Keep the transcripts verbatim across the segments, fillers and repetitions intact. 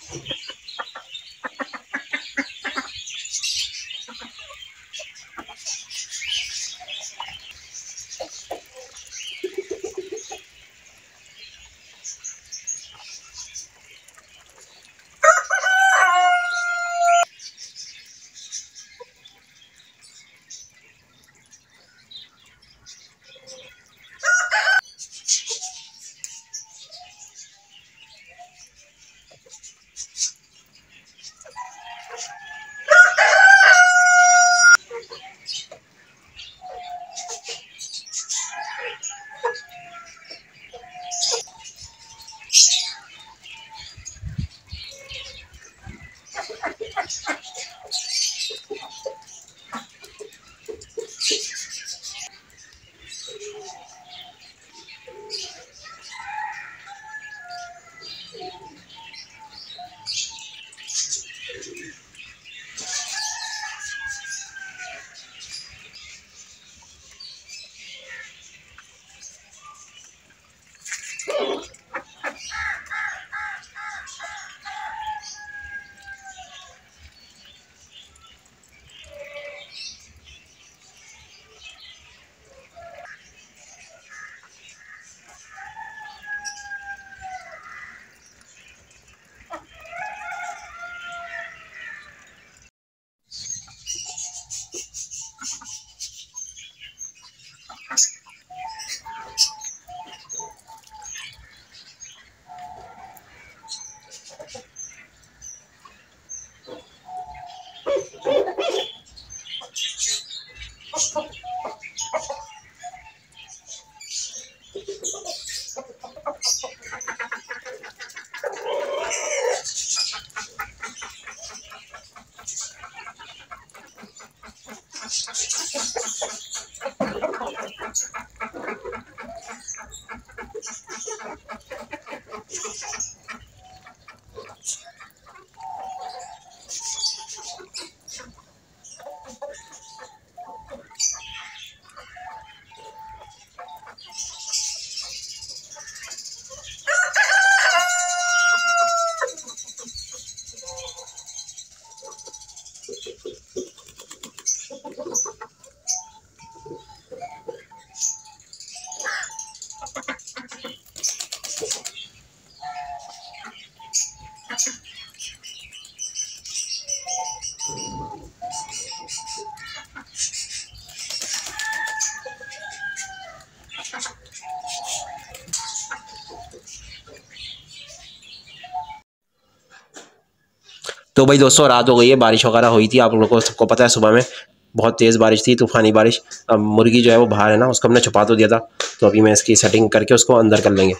तो भाई दोस्तों रात हो गई है, बारिश वगैरह हुई थी, आप लोगों को सबको पता है। सुबह में बहुत तेज़ बारिश थी, तूफानी बारिश। अब मुर्गी जो है वो बाहर है ना, उसको हमने छुपा तो दिया था, तो अभी मैं इसकी सेटिंग करके उसको अंदर कर लेंगे।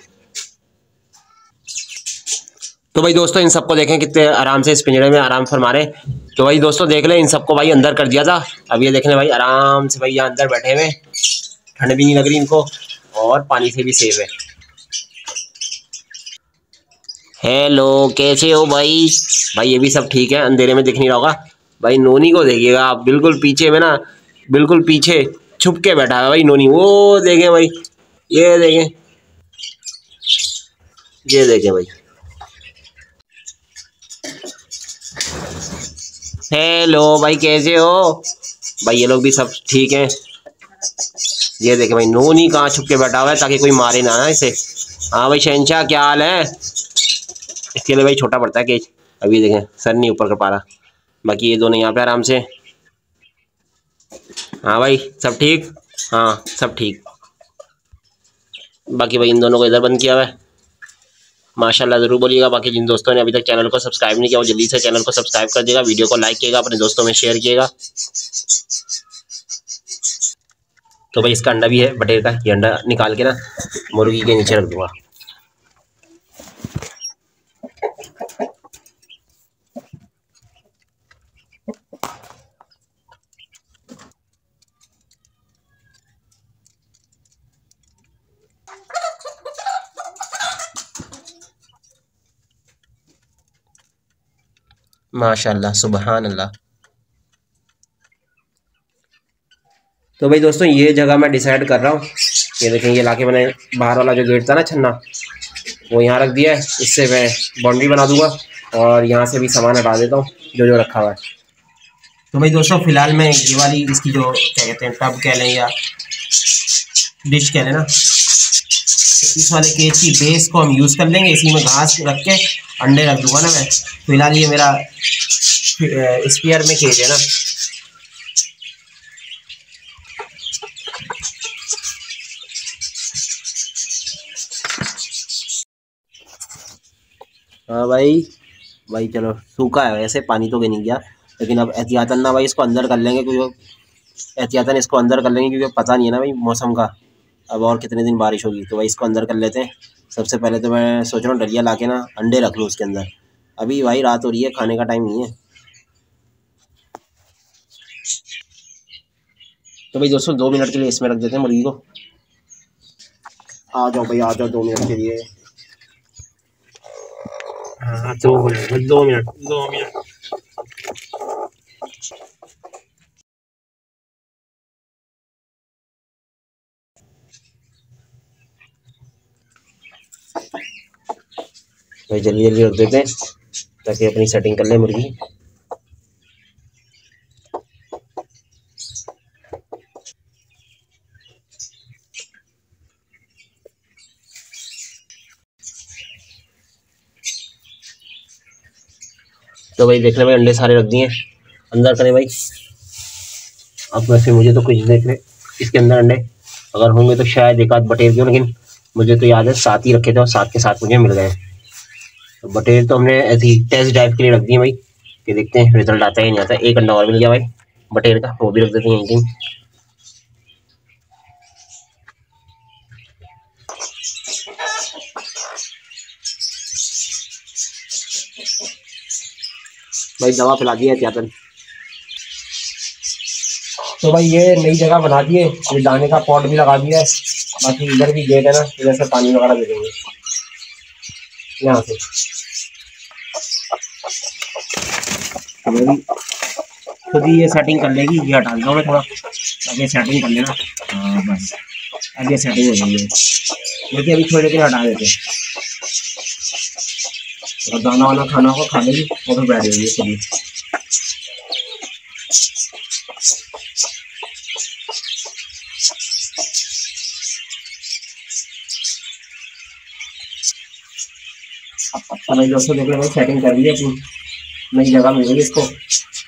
तो भाई दोस्तों इन सबको देखें कितने आराम से इस पिंजरे में आराम फरमा रहे हैं। तो भाई दोस्तों देख लें, इन सबको भाई अंदर कर दिया था। अब ये देख लें भाई आराम से भाई यहाँ अंदर बैठे हुए, ठंड भी नहीं लग रही इनको और पानी से भी सेफ है। हेलो, कैसे हो भाई? भाई ये भी सब ठीक है, अंधेरे में दिख नहीं रहा होगा। भाई नोनी को देखिएगा आप, बिल्कुल पीछे में ना, बिल्कुल पीछे छुप के बैठा है भाई नोनी। वो देखें भाई, ये देखें, ये देखें भाई। हेलो भाई, कैसे हो? भाई ये लोग भी सब ठीक हैं। ये देखें भाई, नोनी कहाँ छुप के बैठा हुआ है ताकि कोई मारे ना ना इसे। हाँ भाई शहनशाह, क्या हाल है? इसके लिए भाई छोटा पड़ता है केज। अभी देखें सर नहीं ऊपर कर पा रहा। बाकी ये दोनों यहाँ पे आराम से। हाँ भाई सब ठीक, हाँ सब ठीक। बाकी भाई इन दोनों को इधर बंद किया हुआ है। माशाल्लाह ज़रूर बोलिएगा। बाकी जिन दोस्तों ने अभी तक चैनल को सब्सक्राइब नहीं किया वो जल्दी से चैनल को सब्सक्राइब कर देगा, वीडियो को लाइक कीजिएगा, अपने दोस्तों में शेयर कीजिएगा। तो भाई इसका अंडा भी है बटेर का, ये अंडा निकाल के ना मुर्गी के नीचे रख दूंगा। माशाल्लाह सुबहान अल्लाह। तो भाई दोस्तों ये जगह मैं डिसाइड कर रहा हूँ। ये देखें, ये लाके मैंने बाहर वाला जो गेट था ना छन्ना, वो यहाँ रख दिया है। इससे मैं बाउंड्री बना दूंगा और यहाँ से भी सामान हटा देता हूँ जो जो रखा हुआ है। तो भाई दोस्तों फिलहाल मैं ये वाली इसकी जो क्या कहते हैं टब कह लें या डिश कह लें ना, इस वाले केज की बेस को हम यूज़ कर लेंगे। इसी में घास रख के अंडे रख दूंगा ना मैं। फिलहाल ये मेरा स्पीयर में केज है ना। हाँ भाई भाई चलो सूखा है वैसे, पानी तो नहीं गया, लेकिन अब एहतियातन ना भाई इसको अंदर कर लेंगे, क्योंकि एहतियातन इसको अंदर कर लेंगे क्योंकि पता नहीं है ना भाई मौसम का अब और कितने दिन बारिश होगी। तो भाई इसको अंदर कर लेते हैं। सबसे पहले तो मैं सोच रहा हूँ डलिया ला के ना अंडे रख लूँ उसके अंदर। अभी भाई रात हो रही है, खाने का टाइम नहीं है। तो भाई दोस्तों दो मिनट के लिए इसमें रख देते हैं मुर्गी को। आ जाओ भाई आ जाओ, दो मिनट के लिए। हाँ दो मिनट दो मिनट दो मिनट भाई जल्दी जल्दी रख देते हैं ताकि अपनी सेटिंग कर ले मुर्गी। तो भाई देख ले भाई अंडे सारे रख दिए अंदर करें भाई। अब वैसे मुझे तो कुछ देख ले इसके अंदर अंडे अगर होंगे तो शायद एक आध बटेर क्यों, लेकिन मुझे तो याद है सात ही रखे थे और सात के साथ मुझे मिल गए। तो बटेर तो हमने ऐसी टेस्ट ड्राइव के लिए रख दिए भाई कि देखते हैं रिजल्ट आता है नहीं आता। एक अंडा और मिल गया भाई बटेर का, वो भी रख देते हैं यहीं कहीं। भाई दवा पिला दी है एहतियातन। तो भाई ये नई जगह बना दिए, ये दाने का पॉट भी लगा दिया है। बाकी इधर भी गेट है ना, इधर से पानी वगैरह दे देंगे यहाँ से। खुद ही ये सेटिंग कर लेगी। ये हटा देता हूँ मैं थोड़ा ताकि सेटिंग कर लेना। हाँ बस अब ये सेटिंग हो गई है। देखिए अभी थोड़ी देर हटा देते हैं और दाना वाना खाना होगा खा लेगी और फिर बैठ जाएगी खुद ही। तो भाई दोस्तों देख लो भाई सेटिंग कर ली है अपनी, नई जगह मिल गई इसको।